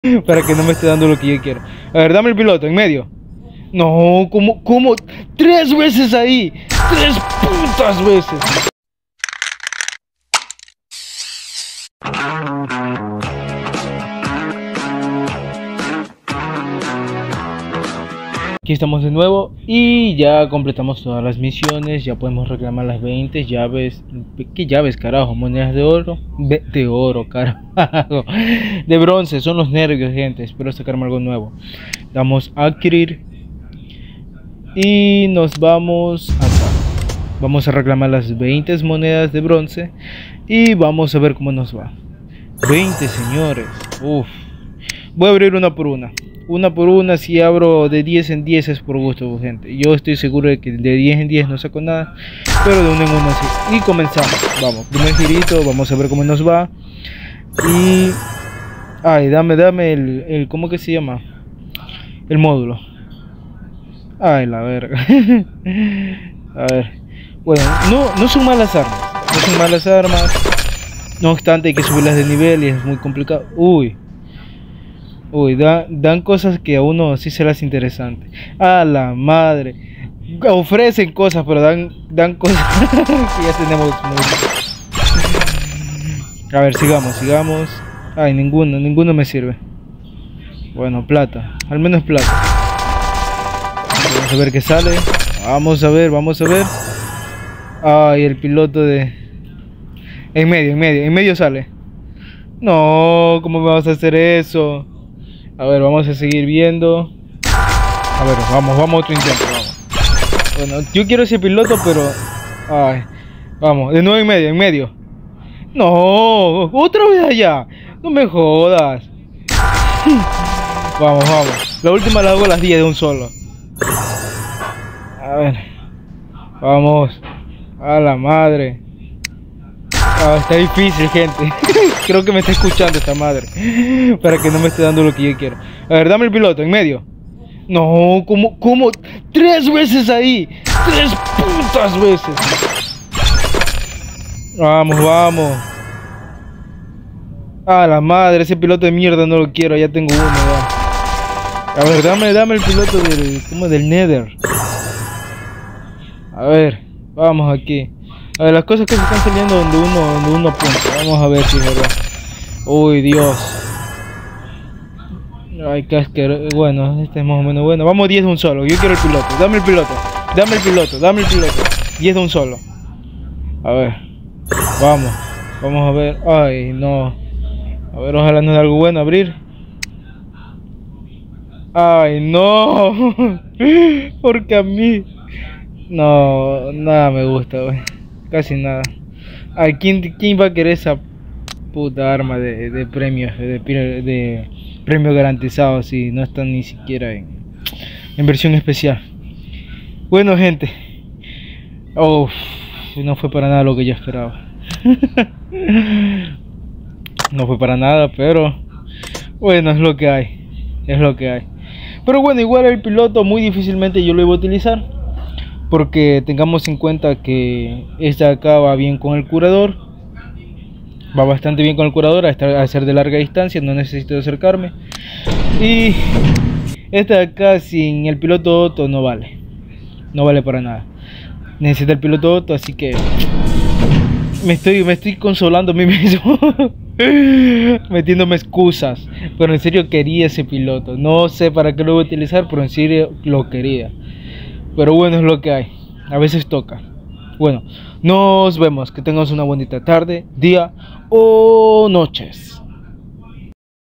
Para que no me esté dando lo que yo quiero. A ver, dame el piloto, en medio. No, ¿cómo? 3 veces ahí. 3 putas veces. Aquí estamos de nuevo y ya completamos todas las misiones. Ya podemos reclamar las 20 llaves. ¿Qué llaves, carajo? Monedas de oro. De oro, carajo. De bronce, son los nervios, gente. Espero sacarme algo nuevo. Damos a adquirir y nos vamos acá. Vamos a reclamar las 20 monedas de bronce y vamos a ver cómo nos va. 20, señores. Uf. Voy a abrir una por una. Una por una. Si abro de 10 en 10 es por gusto, gente. Yo estoy seguro de que de 10 en 10 no saco nada, pero de una en una sí. Y comenzamos. Vamos, primer girito. Vamos a ver cómo nos va. Y... ay, dame el ¿cómo que se llama? El módulo. Ay, la verga. A ver. Bueno, no son malas armas. No son malas armas. No obstante, hay que subirlas de nivel y es muy complicado. Uy, dan cosas que a uno sí se las interesante. A la madre. Ofrecen cosas, pero dan cosas que ya tenemos mucho. A ver, sigamos. Ay, ninguno me sirve. Bueno, plata. Al menos plata. Vamos a ver qué sale. Vamos a ver. Ay, el piloto de... En medio sale. No, ¿cómo me vas a hacer eso? A ver, vamos a seguir viendo. A ver, vamos otro intento, vamos. Bueno, yo quiero ese piloto, pero... ay, vamos, de nuevo en medio. No, otra vez allá. No me jodas. Vamos. La última la hago a las 10 de un solo. A ver. Vamos. A la madre. Está difícil, gente. Creo que me está escuchando esta madre. Para que no me esté dando lo que yo quiero. A ver, dame el piloto, en medio. No, ¿cómo? 3 veces ahí. 3 putas veces. Vamos. A la madre, ese piloto de mierda no lo quiero. Ya tengo uno, ya. A ver, dame el piloto del Nether. A ver, vamos aquí. A ver, las cosas que se están saliendo donde uno apunta. Vamos a ver si es verdad. Uy, Dios. Ay, qué asqueroso. Bueno, este es más o menos bueno. Vamos 10 de un solo. Yo quiero el piloto. Dame el piloto. 10 de un solo. A ver. Vamos a ver. Ay, no. A ver, ojalá nos dé algo bueno. Abrir. Ay, no. Porque a mí... no, nada me gusta, güey. Casi nada. Ay, ¿quién va a querer esa puta arma de premios? De premio garantizado si no están ni siquiera en versión especial. Bueno, gente. No fue para nada lo que yo esperaba. No fue para nada, pero bueno, es lo que hay. Pero bueno, igual el piloto muy difícilmente yo lo iba a utilizar, porque tengamos en cuenta que esta de acá va bien con el curador. Va bastante bien con el curador, a ser de larga distancia, no necesito acercarme. Y esta de acá sin el piloto Otto no vale. No vale para nada. Necesita el piloto Otto, así que me estoy consolando a mí mismo. Metiéndome excusas. Pero en serio quería ese piloto. No sé para qué lo voy a utilizar, pero en serio lo quería. Pero bueno, es lo que hay. A veces toca. Bueno, nos vemos. Que tengamos una bonita tarde, día o noches.